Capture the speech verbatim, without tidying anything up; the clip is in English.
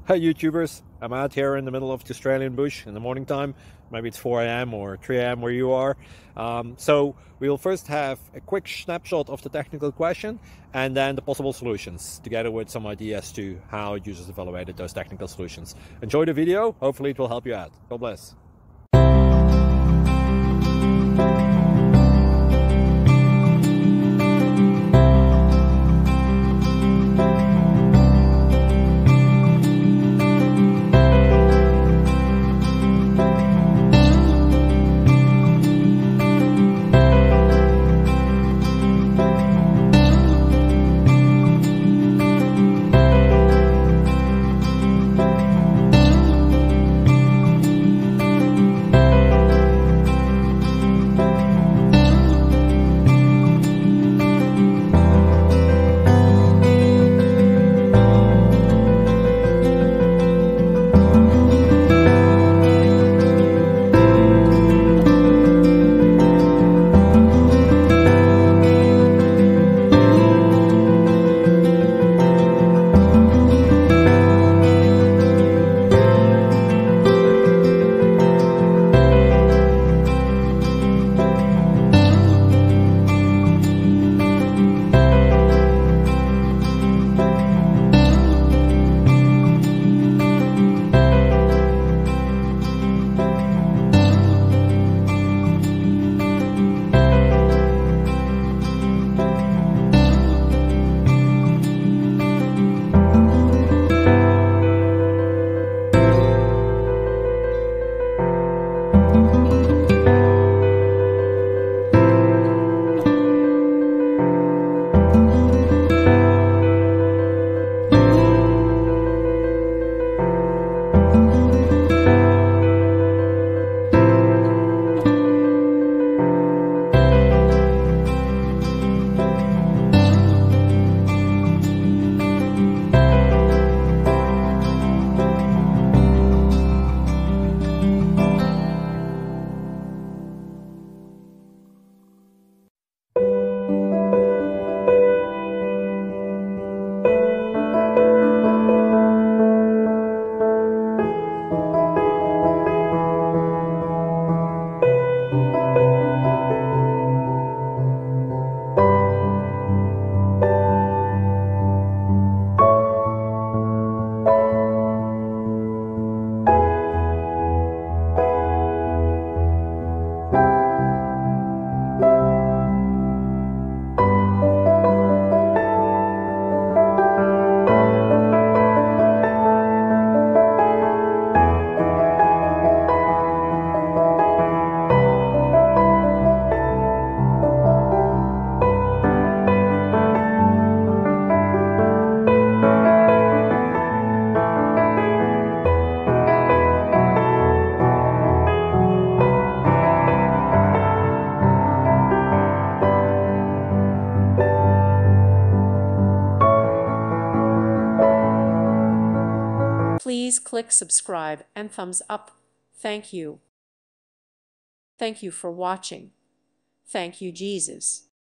Hi YouTubers, I'm out here in the middle of the Australian bush in the morning time. Maybe it's four A M or three A M where you are. Um, so we'll first have a quick snapshot of the technical question and then the possible solutions, together with some ideas to how users evaluated those technical solutions. Enjoy the video, hopefully it will help you out. God bless. Please click subscribe and thumbs up. Thank you. Thank you for watching. Thank you, Jesus.